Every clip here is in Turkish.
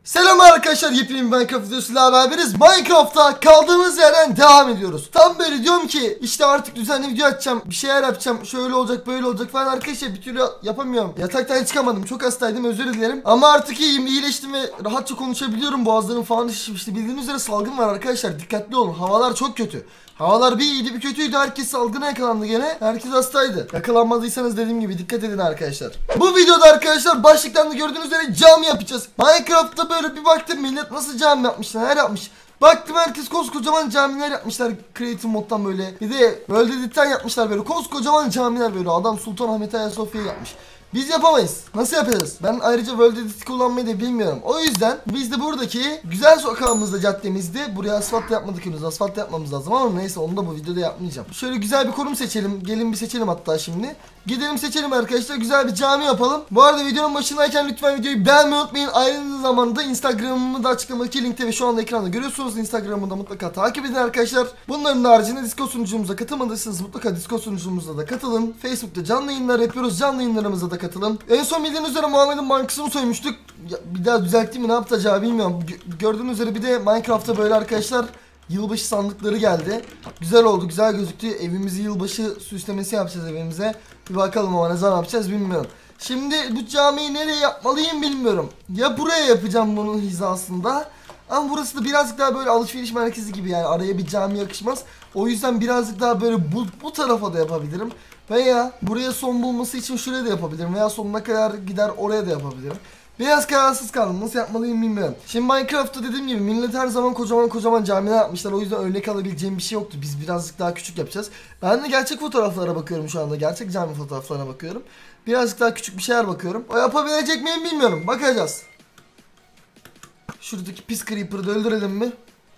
Selam arkadaşlar, yepyeni Minecraft videosuyla beraberiz. Minecraft'ta kaldığımız yerden devam ediyoruz. Tam böyle diyorum ki işte artık düzenli video açacağım, bir şeyler yapacağım, şöyle olacak böyle olacak falan. Arkadaşlar bir türlü yapamıyorum. Yataktan çıkamadım, çok hastaydım, özür dilerim. Ama artık iyiyim, iyileştim ve rahatça konuşabiliyorum. Boğazlarım falan şişmişti. Bildiğiniz üzere salgın var arkadaşlar, dikkatli olun, havalar çok kötü. Havalar bir iyiydi bir kötüydü, herkes salgına yakalandı gene. Herkes hastaydı. Yakalanmadıysanız dediğim gibi dikkat edin arkadaşlar. Bu videoda arkadaşlar başlıktan da gördüğünüz üzere cami yapacağız. Minecraft'ta böyle bir baktım, millet nasıl cami yapmışlar, her yapmış. Baktım herkes koskocaman camiler yapmışlar Creative moddan böyle. Bir de World Edit'ten yapmışlar böyle koskocaman camiler böyle. Adam Sultanahmet Ayasofya'yı yapmış. Biz yapamayız. Nasıl yapacağız? Ben ayrıca World Edit kullanmayı da bilmiyorum. O yüzden biz de buradaki güzel sokağımızda, caddemizde, buraya asfalt yapmadık henüz. Asfalt yapmamız lazım ama neyse, onu da bu videoda yapmayacağım. Şöyle güzel bir konum seçelim. Gelin bir seçelim hatta şimdi. Gidelim seçelim arkadaşlar. Güzel bir cami yapalım. Bu arada videonun başındayken lütfen videoyu beğenmeyi unutmayın. Aynı zamanda Instagram'ımı da açıklamadaki linkte ve şu anda ekranda görüyorsunuz. Instagram'ı da mutlaka takip edin arkadaşlar. Bunların haricinde Discord sunucumuza katılmadıysanız mutlaka Discord sunucumuza da katılın. Facebook'ta canlı yayınlar yapıyoruz. Canlı yayınlarımıza da katılın. En son bildiğiniz üzere Muhammed'in bankasını soymuştuk. Ya, bir daha düzelttim mi, ne yaptı acaba bilmiyorum. Gördüğünüz üzere bir de Minecraft'ta böyle arkadaşlar yılbaşı sandıkları geldi. Güzel oldu, güzel gözüktü. Evimizi yılbaşı süslemesi yapacağız evimize. Bir bakalım ama ne zaman yapacağız bilmiyorum. Şimdi bu camiyi nereye yapmalıyım bilmiyorum. Ya buraya yapacağım bunun hizasında. Ama burası da birazcık daha böyle alışveriş merkezi gibi, yani araya bir cami yakışmaz. O yüzden birazcık daha böyle bu tarafa da yapabilirim. Veya buraya son bulması için şuraya da yapabilirim. Veya sonuna kadar gider oraya da yapabilirim. Biraz kararsız kaldım. Nasıl yapmalıyım bilmiyorum. Şimdi Minecraft'ta dediğim gibi millet her zaman kocaman camiler yapmışlar. O yüzden örnek alabileceğim bir şey yoktu. Biz birazcık daha küçük yapacağız. Ben de gerçek fotoğraflara bakıyorum şu anda. Gerçek cami fotoğraflarına bakıyorum. Birazcık daha küçük bir şeyler bakıyorum. O yapabilecek miyim bilmiyorum. Bakacağız. Şuradaki pis creeper'ı da öldürelim mi?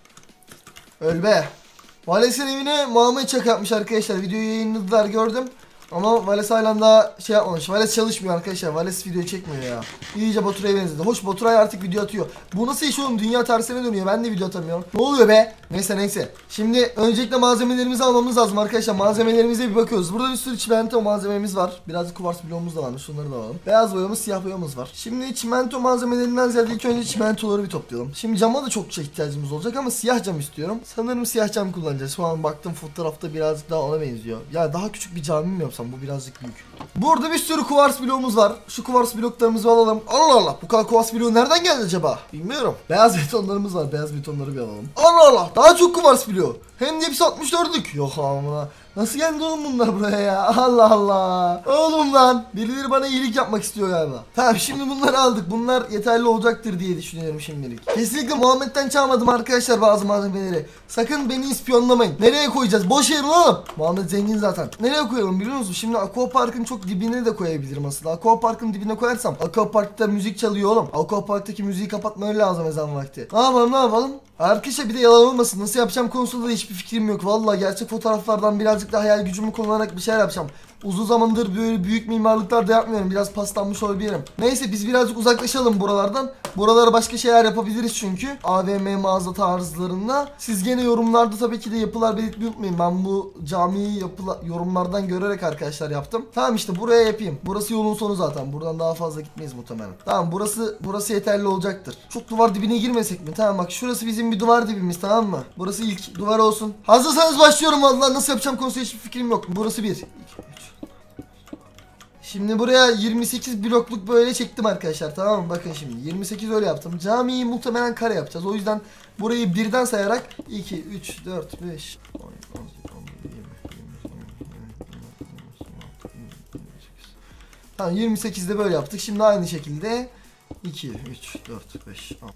Öl be. Vales'in evine Muhammed Çak yapmış arkadaşlar. Videoyu yayınladılar, gördüm. Ama Vales halen daha şey yapmamış. Vales çalışmıyor arkadaşlar. Vales video çekmiyor ya. İyice Baturay'a benzedi. Hoş, Baturay artık video atıyor. Bu nasıl iş oğlum? Dünya tersine dönüyor. Ben de video atamıyorum. Ne oluyor be? Neyse. Şimdi öncelikle malzemelerimizi almamız lazım arkadaşlar. Malzemelerimize bir bakıyoruz. Burada bir sürü çimento malzememiz var. Birazcık kuvars bloğumuz da varmış. Şunları da alalım. Beyaz boyamız, siyah boyamız var. Şimdi çimento malzemelerinden ziyade ilk önce çimentoları bir toplayalım. Şimdi cama da çok ihtiyacımız olacak ama siyah cam istiyorum. Sanırım siyah cam kullanacağız. Şu an baktım fotoğrafta birazcık daha ona benziyor. Ya daha küçük bir cami mi yapsam? Bu birazcık büyük. Burada bir sürü kuvars bloğumuz var. Şu kuvars bloklarımızı alalım. Allah, bu kadar kuvars bloğu nereden geldi acaba? Bilmiyorum. Beyaz betonlarımız var. Beyaz betonları bir alalım. Allah, daha çok kuvars bloğu. Hem de hepsi 64'lük. Yok amına. Nasıl geldi oğlum bunlar buraya ya? Allah. Oğlum lan. Birileri bana iyilik yapmak istiyor galiba. Tamam, şimdi bunları aldık. Bunlar yeterli olacaktır diye düşünüyorum şimdilik. Kesinlikle Muhammed'den çalmadım arkadaşlar bazı malzemeleri. Sakın beni ispiyonlamayın. Nereye koyacağız? Boş yerin oğlum. Muhammed zengin zaten. Nereye koyalım biliyor musun? Şimdi Aquapark'ın çok dibine de koyabilirim aslında. Aquapark'ın dibine koyarsam Aquapark'ta müzik çalıyor oğlum. Aquapark'taki müziği kapatmaları lazım ezan vakti. Ne yapalım? Arkadaşlar bir de yalan olmasın. Nasıl yapacağım konusunda da hiçbir fikrim yok. Vallahi gerçek fotoğraflardan birazcık daha hayal gücümü kullanarak bir şeyler yapacağım. Uzun zamandır böyle büyük mimarlıklar da yapmıyorum. Biraz paslanmış olabilirim. Neyse biz birazcık uzaklaşalım buralardan. Buralara başka şeyler yapabiliriz çünkü. AVM mağaza tarzlarında. Siz gene yorumlarda tabii ki de yapılar belirtmeyi unutmayın. Ben bu camiyi yorumlardan görerek arkadaşlar yaptım. Tamam, işte buraya yapayım. Burası yolun sonu zaten. Buradan daha fazla gitmeyiz muhtemelen. Tamam, burası yeterli olacaktır. Çok duvar dibine girmesek mi? Tamam, bak şurası bizim bir duvar dibimiz, tamam mı? Burası ilk duvar olsun. Hazırsanız başlıyorum vallahi. Nasıl yapacağım konusunda hiçbir fikrim yok. Burası 1, 2, 3. Şimdi buraya 28 blokluk böyle çektim arkadaşlar, tamam mı? Bakın şimdi 28 öyle yaptım. Camiyi muhtemelen kare yapacağız. O yüzden burayı birden sayarak 2, 3, 4, 5, 10, 11, 12, 20, 28. Tamam, 28'de böyle yaptık. Şimdi aynı şekilde 2, 3, 4, 5, 10.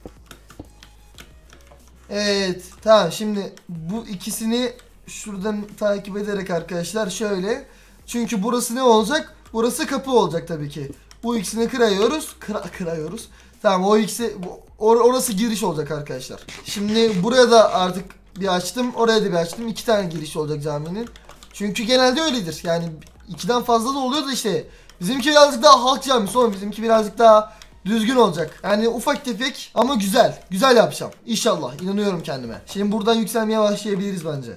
Evet, tamam, şimdi bu ikisini şuradan takip ederek arkadaşlar şöyle. Çünkü burası ne olacak? Burası kapı olacak tabii ki. Bu ikisini kırıyoruz. Kırıyoruz. Tamam, o ikisi orası giriş olacak arkadaşlar. Şimdi buraya da artık bir açtım. Oraya da bir açtım. 2 tane giriş olacak caminin. Çünkü genelde öyledir. Yani 2'den fazla da oluyor da işte. Bizimki birazcık daha halk camisi, sonra bizimki birazcık daha düzgün olacak. Yani ufak tefek ama güzel. Güzel yapacağım. İnşallah. İnanıyorum kendime. Şimdi buradan yükselmeye başlayabiliriz bence.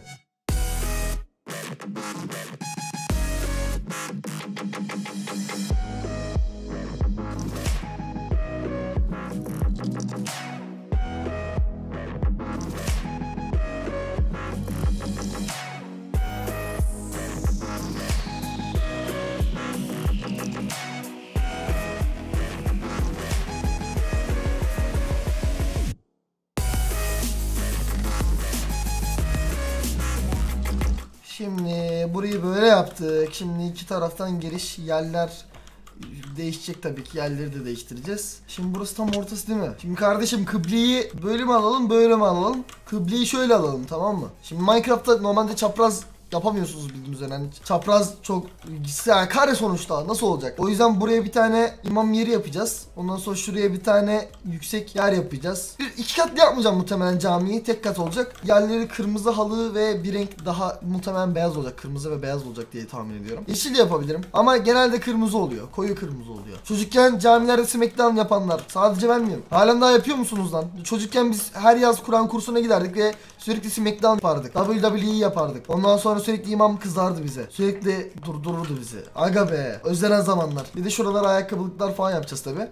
Şimdi burayı böyle yaptık. Şimdi iki taraftan giriş yerler değişecek tabii ki. Yerleri de değiştireceğiz. Şimdi burası tam ortası değil mi? Şimdi kardeşim kıbleyi böyle mi alalım böyle mi alalım? Kıbleyi şöyle alalım, tamam mı? Şimdi Minecraft'ta normalde çapraz yapamıyorsunuz bildiğiniz üzere. Yani çapraz çok yani kare sonuçta nasıl olacak? O yüzden buraya bir tane imam yeri yapacağız. Ondan sonra şuraya bir tane yüksek yer yapacağız. İki katlı yapmayacağım muhtemelen camiyi. Tek kat olacak. Yerleri kırmızı halı ve bir renk daha muhtemelen beyaz olacak. Kırmızı ve beyaz olacak diye tahmin ediyorum. Yeşil de yapabilirim. Ama genelde kırmızı oluyor. Koyu kırmızı oluyor. Çocukken camilerde smackdown yapanlar. Sadece ben miyim? Halen daha yapıyor musunuz lan? Çocukken biz her yaz Kur'an kursuna giderdik ve sürekli smackdown yapardık. WWE yapardık. Ondan sonra sürekli imam kızardı bize. Sürekli durdururdu bizi. Aga be. Özlenen zamanlar. Bir de şuralara ayakkabılıklar falan yapacağız tabi.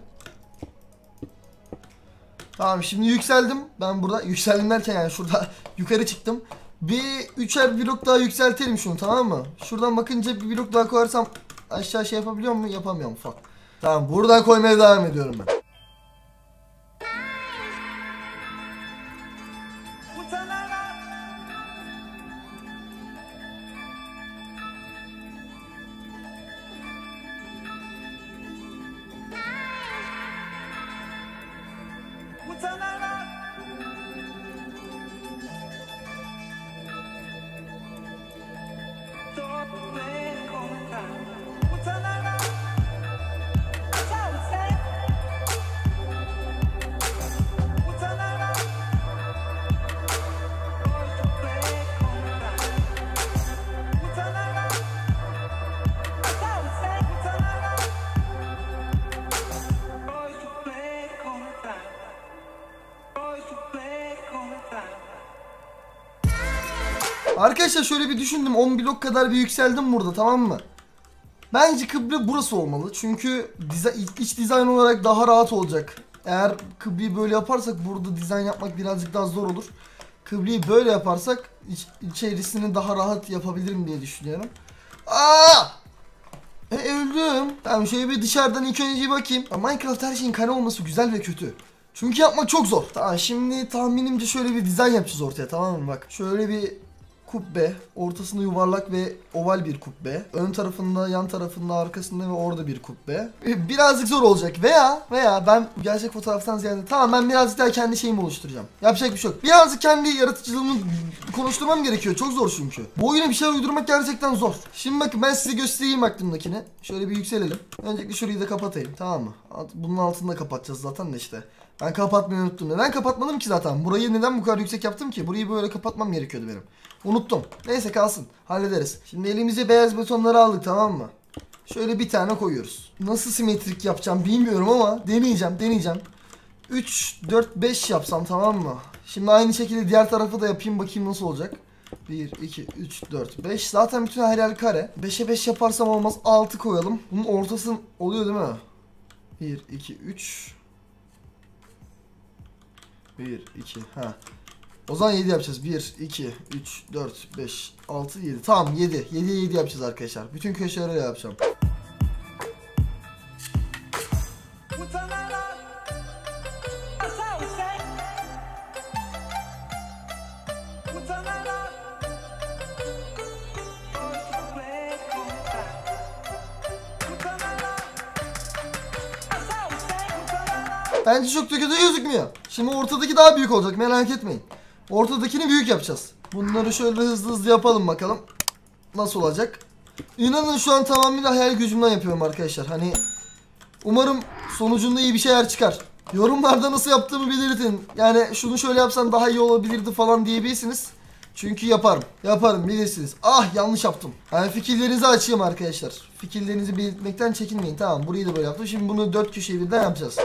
Tamam şimdi yükseldim. Ben burada yükseldim derken yani şurada yukarı çıktım. Bir üçer blok daha yükseltelim şunu, tamam mı? Şuradan bakınca bir blok daha koyarsam aşağı şey yapabiliyor muyum? Yapamıyorum falan. Tamam buradan koymaya devam ediyorum ben. Arkadaşlar şöyle bir düşündüm, 10 blok kadar bir yükseldim burada, tamam mı? Bence kıble burası olmalı çünkü iç dizayn olarak daha rahat olacak. Eğer kıbleyi böyle yaparsak burada dizayn yapmak birazcık daha zor olur. Kıbleyi böyle yaparsak içerisini daha rahat yapabilirim diye düşünüyorum. Aa! Öldüm. Tamam şöyle bir dışarıdan ilk önce bakayım. Minecraft her şeyin kare olması güzel ve kötü. Çünkü yapmak çok zor. Tamam şimdi tahminimce şöyle bir dizayn yapacağız ortaya, tamam mı? Bak şöyle bir kubbe, ortasında yuvarlak ve oval bir kubbe. Ön tarafında, yan tarafında, arkasında ve orada bir kubbe. Birazcık zor olacak veya ben gerçek fotoğraftan ziyade tamamen birazcık daha kendi şeyimi oluşturacağım. Yapacak bir şey yok. Birazcık kendi yaratıcılığımı konuşturmam gerekiyor. Çok zor çünkü. Bu oyuna bir şeyler uydurmak gerçekten zor. Şimdi bakın ben size göstereyim aklımdakini. Şöyle bir yükselelim. Öncelikle şurayı da kapatayım, tamam mı? Bunun altını da kapatacağız zaten de işte. Ben kapatmayı unuttum. Neden kapatmadım ki zaten? Burayı neden bu kadar yüksek yaptım ki? Burayı böyle kapatmam gerekiyordu benim. Unuttum. Neyse kalsın. Hallederiz. Şimdi elimize beyaz betonları aldık, tamam mı? Şöyle bir tane koyuyoruz. Nasıl simetrik yapacağım bilmiyorum ama deneyeceğim. 3, 4, 5 yapsam, tamam mı? Şimdi aynı şekilde diğer tarafı da yapayım, bakayım nasıl olacak. 1, 2, 3, 4, 5. Zaten bütün her yer kare. 5'e 5 yaparsam olmaz. 6 koyalım. Bunun ortası oluyor değil mi? 1, 2, 3. 1, 2, ha. O zaman 7 yapacağız. 1, 2, 3, 4, 5, 6, 7. Tamam 7. 7'ye 7 yapacağız arkadaşlar. Bütün köşeleri yapacağım. Bence çok da kötü gözükmüyor. Şimdi ortadaki daha büyük olacak, merak etmeyin. Ortadakini büyük yapacağız. Bunları şöyle hızlı yapalım bakalım. Nasıl olacak? İnanın şu an tamamen hayal gücümden yapıyorum arkadaşlar. Hani umarım sonucunda iyi bir şeyler çıkar. Yorumlarda nasıl yaptığımı belirtin. Yani şunu şöyle yapsan daha iyi olabilirdi falan diyebilirsiniz. Çünkü yaparım bilirsiniz. Ah yanlış yaptım. Yani fikirlerinizi açayım arkadaşlar. Fikirlerinizi belirtmekten çekinmeyin. Tamam burayı da böyle yaptım. Şimdi bunu 4 köşeyi birden yapacağız.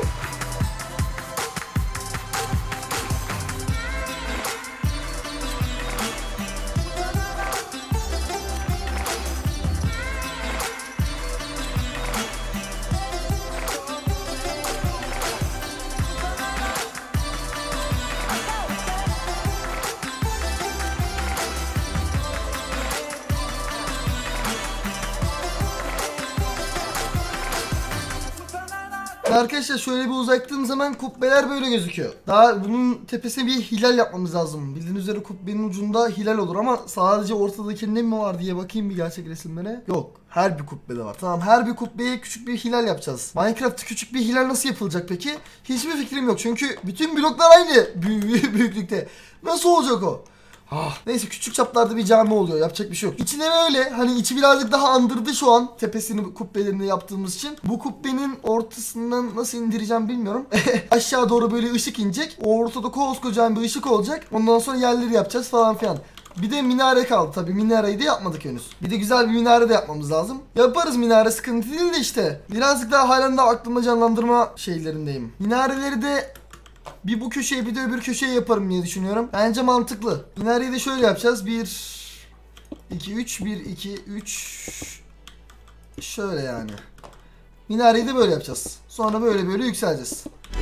Arkadaşlar şöyle bir uzaktığım zaman kubbeler böyle gözüküyor. Daha bunun tepesine bir hilal yapmamız lazım. Bildiğiniz üzere kubbenin ucunda hilal olur ama sadece ortadakinde mi var diye bakayım bir gerçek resimlere. Yok. Her bir kubbede var. Tamam, her bir kubbeye küçük bir hilal yapacağız. Minecraft'ta küçük bir hilal nasıl yapılacak peki? Hiçbir fikrim yok. Çünkü bütün bloklar aynı büyüklükte. Nasıl olacak o? Neyse, küçük çaplarda bir cami oluyor, yapacak bir şey yok. İçine böyle hani içi birazcık daha andırdı şu an, tepesini kubbelerinde yaptığımız için. Bu kubbenin ortasından nasıl indireceğim bilmiyorum. Aşağı doğru böyle ışık inecek. O ortada koskocaman bir ışık olacak. Ondan sonra yerleri yapacağız falan filan. Bir de minare kaldı. Tabii minareyi de yapmadık henüz. Bir de güzel bir minare de yapmamız lazım. Yaparız, minare sıkıntı değil de işte. Birazcık daha halen de aklımda canlandırma şeylerindeyim. Minareleri de bir bu köşeye bir de öbür köşeye yaparım diye düşünüyorum. Bence mantıklı. Minareyi de şöyle yapacağız. 1 2 3 1 2 3 şöyle yani. Minareyi de böyle yapacağız. Sonra böyle böyle yükseleceğiz.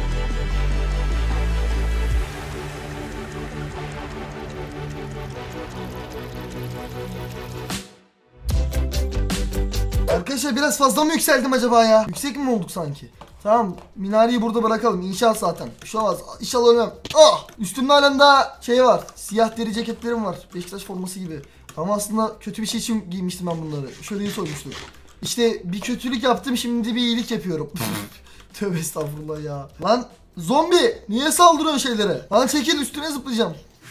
Arkadaşlar biraz fazla mı yükseldim acaba ya? Yüksek mi olduk sanki? Tamam, minareyi burada bırakalım. İnşaat zaten. Bir şey olmaz. İnşallah ölmem. Üstümde halen daha şey var. Siyah deri ceketlerim var. Beşiktaş forması gibi. Ama aslında kötü bir şey için giymiştim ben bunları. Şöyle iyi soymuştum. İşte bir kötülük yaptım, şimdi bir iyilik yapıyorum. Tövbe estağfurullah ya. Lan zombi, niye saldırıyorsun şeylere? Lan çekil, üstüne zıplayacağım.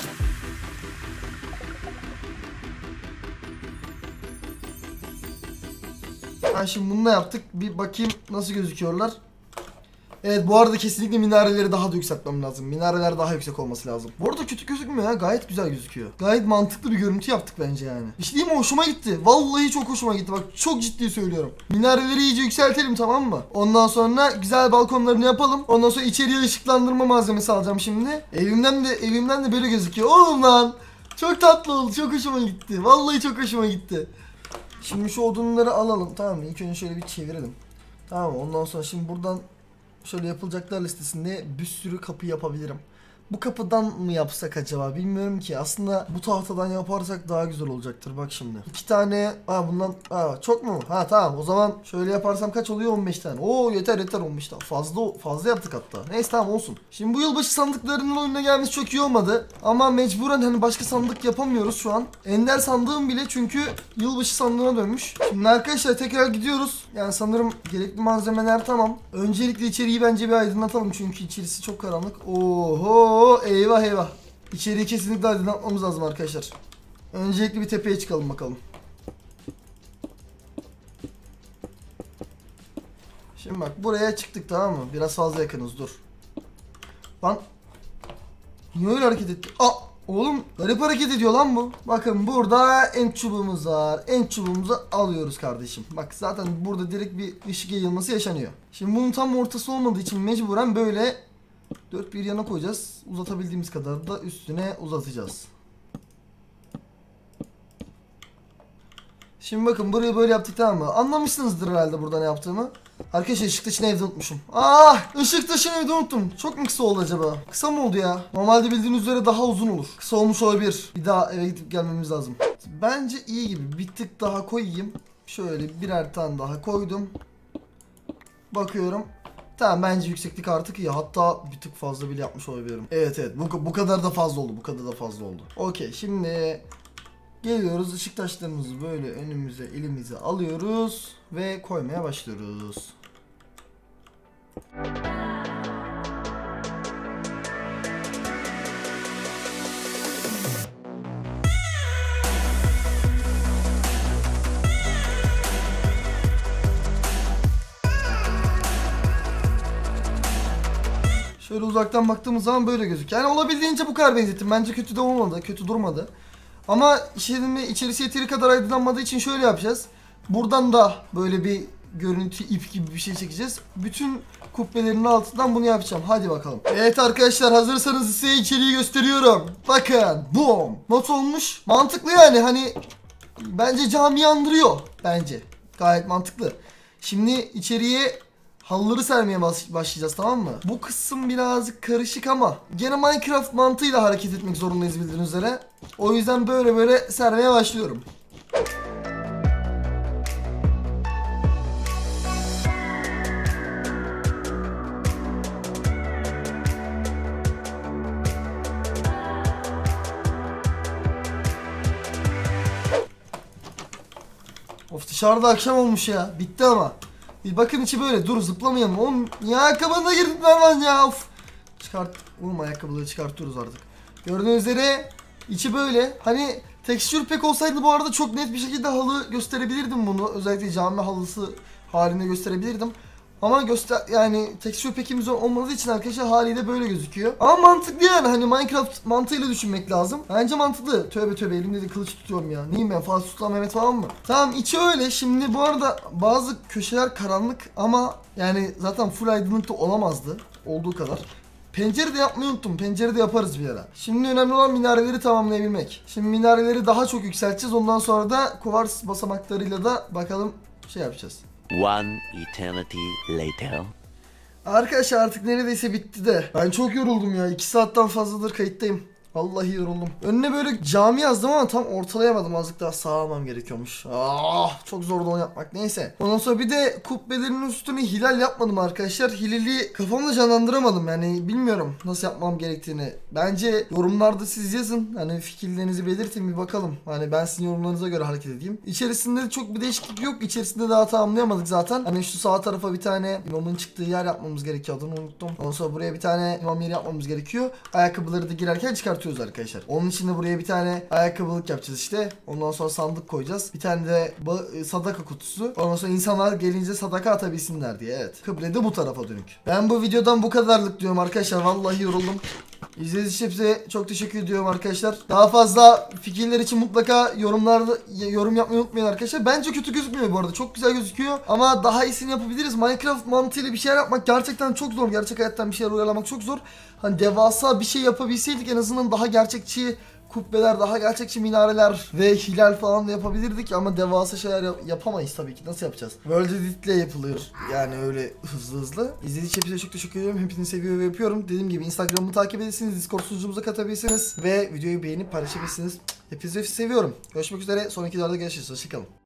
Şimdi bunu da yaptık. Bir bakayım nasıl gözüküyorlar. Evet, bu arada kesinlikle minareleri daha da yükseltmem lazım. Minareler daha yüksek olması lazım. Bu arada kötü gözükmüyor ya. Gayet güzel gözüküyor. Gayet mantıklı bir görüntü yaptık bence yani. Bir şey diyeyim mi? Hoşuma gitti. Vallahi çok hoşuma gitti. Bak, çok ciddi söylüyorum. Minareleri iyice yükseltelim, tamam mı? Ondan sonra güzel balkonlarını yapalım. Ondan sonra içeriye ışıklandırma malzemesi alacağım şimdi. Evimden de böyle gözüküyor. Oğlum lan. Çok tatlı oldu. Çok hoşuma gitti. Vallahi çok hoşuma gitti. Şimdi şu odunları alalım, tamam mı? İlk önce şöyle bir çevirelim. Tamam mı? Ondan sonra şimdi buradan şöyle yapılacaklar listesinde bir sürü kapı yapabilirim. Bu kapıdan mı yapsak acaba, bilmiyorum ki. Aslında bu tahtadan yaparsak daha güzel olacaktır. Bak şimdi. 2 tane. Bundan. Çok mu? Tamam. O zaman şöyle yaparsam kaç oluyor? 15 tane. Oo, yeter 15 tane. Fazla yaptık hatta. Neyse, tamam olsun. Şimdi bu yılbaşı sandıklarının oyuna gelmesi çok iyi olmadı. Ama mecburen hani başka sandık yapamıyoruz şu an. Ender sandığım bile çünkü yılbaşı sandığına dönmüş. Şimdi arkadaşlar tekrar gidiyoruz. Yani sanırım gerekli malzemeler tamam. Öncelikle içeriği bence bir aydınlatalım çünkü içerisi çok karanlık. Oho. Eyvah. İçeriği kesinlikle aydınlatmamız lazım arkadaşlar. Öncelikle bir tepeye çıkalım bakalım. Şimdi bak, buraya çıktık, tamam mı? Biraz fazla yakınız, dur. Lan niye öyle hareket etti? Oğlum garip hareket ediyor lan bu. Bakın, burada enç çubuğumuz var. Enç çubuğumuzu alıyoruz kardeşim. Bak, zaten burada direkt bir ışık yayılması yaşanıyor. Şimdi bunun tam ortası olmadığı için mecburen böyle dört bir yana koyacağız. Uzatabildiğimiz kadar da üstüne uzatacağız. Şimdi bakın, burayı böyle yaptık, tamam mı? Anlamışsınızdır herhalde burada ne yaptığımı. Arkadaşlar ışık taşını evde unutmuşum. Işık taşını evde unuttum. Çok mu kısa oldu acaba? Kısa mı oldu ya? Normalde bildiğiniz üzere daha uzun olur. Kısa olmuş olabilir. Bir daha eve gidip gelmemiz lazım. Bence iyi gibi. Bir tık daha koyayım. Şöyle birer tane daha koydum. Bakıyorum. Tamam, bence yükseklik artık iyi. Hatta bir tık fazla bile yapmış olabilirim. Evet, bu kadar da fazla oldu. Okey, şimdi geliyoruz, ışık taşlarımızı böyle önümüze, elimize alıyoruz ve koymaya başlıyoruz. Şöyle uzaktan baktığımız zaman böyle gözüküyor. Yani olabildiğince bu kadar benzettim. Bence kötü de olmadı, kötü durmadı. Ama içerisi yeteri kadar aydınlanmadığı için şöyle yapacağız. Buradan da böyle bir görüntü, ip gibi bir şey çekeceğiz. Bütün kubbelerin altından bunu yapacağım. Hadi bakalım. Evet arkadaşlar, hazırsanız size içeriği gösteriyorum. Bakın. Boom. Nasıl olmuş? Mantıklı yani. Hani bence camiyi andırıyor. Bence. Gayet mantıklı. Şimdi içeriye halıları sermeye başlayacağız, tamam mı? Bu kısım birazcık karışık ama gene Minecraft mantığıyla hareket etmek zorundayız bildiğiniz üzere. O yüzden böyle sermeye başlıyorum. Of, dışarıda akşam olmuş ya. Bitti ama. Bir bakın içi böyle. Dur, zıplamayalım. Oğlum ya, ayakkabına girdim ben ya. Of. Çıkart. Oğlum ayakkabıları çıkartıyoruz artık. Gördüğünüz üzere içi böyle. Hani tekstür pek olsaydı bu arada çok net bir şekilde halı gösterebilirdim bunu. Özellikle cami halısı halinde gösterebilirdim. Ama yani tekstür pekimiz olmadığı için arkadaşlar haliyle böyle gözüküyor. Ama mantıklı yani, hani Minecraft mantığıyla düşünmek lazım. Bence mantıklı. Tövbe tövbe, elimde de kılıç tutuyorum ya. Neyim ben, Fatih Sultan Mehmet falan mı? Tamam, içi öyle. Şimdi bu arada bazı köşeler karanlık ama yani zaten full aydınlık da olamazdı olduğu kadar. Pencere de yapmayı unuttum. Pencere de yaparız bir ara. Şimdi önemli olan minareleri tamamlayabilmek. Şimdi minareleri daha çok yükselteceğiz. Ondan sonra da kuvars basamaklarıyla da bakalım şey yapacağız. One eternity later. Arkadaşlar artık neredeyse bitti de. Ben çok yoruldum ya. 2 saatten fazladır kayıttayım. Vallahi yoruldum. Önüne böyle cami yazdım ama tam ortalayamadım. Azıcık daha sağ almam gerekiyormuş. Çok zordu onu yapmak. Neyse. Ondan sonra bir de kubbelerin üstüne hilal yapmadım arkadaşlar. Hilali kafamda canlandıramadım. Yani bilmiyorum nasıl yapmam gerektiğini. Bence yorumlarda siz yazın. Hani fikirlerinizi belirtin, bir bakalım. Hani ben sizin yorumlarınıza göre hareket edeyim. İçerisinde çok bir değişiklik yok. İçerisinde daha tamamlayamadık zaten. Hani şu sağ tarafa bir tane imamın çıktığı yer yapmamız gerekiyor. Adını unuttum. Ondan sonra buraya bir tane imam yeri yapmamız gerekiyor. Ayakkabıları da girerken çıkartıyoruz arkadaşlar. Onun için de buraya bir tane ayakkabılık yapacağız işte. Ondan sonra sandık koyacağız. Bir tane de sadaka kutusu. Ondan sonra insanlar gelince sadaka atabilsinler diye. Evet. Kıble de bu tarafa dönük. Ben bu videodan bu kadarlık diyorum arkadaşlar. Vallahi yoruldum. İzlediğiniz için size çok teşekkür ediyorum arkadaşlar. Daha fazla fikirler için mutlaka yorumlarda yorum yapmayı unutmayın arkadaşlar. Bence kötü gözükmüyor bu arada. Çok güzel gözüküyor. Ama daha iyisini yapabiliriz. Minecraft mantığıyla bir şeyler yapmak gerçekten çok zor. Gerçek hayattan bir şeyler uyarlamak çok zor. Hani devasa bir şey yapabilseydik en azından daha gerçekçi kubbeler, daha gerçekçi minareler ve hilal falan da yapabilirdik ama devasa şeyler yapamayız tabii ki. Nasıl yapacağız? World Edit ile yapılıyor. Yani öyle hızlı hızlı. İzlediğiniz için hepinize çok teşekkür ediyorum. Hepinizi seviyor ve yapıyorum. Dediğim gibi Instagram'ımı takip edebilirsiniz. Discord sunucumuza katabilirsiniz. Ve videoyu beğenip paylaşabilirsiniz. Hepinizi seviyorum. Görüşmek üzere. Sonraki videoda görüşürüz. Hoşçakalın.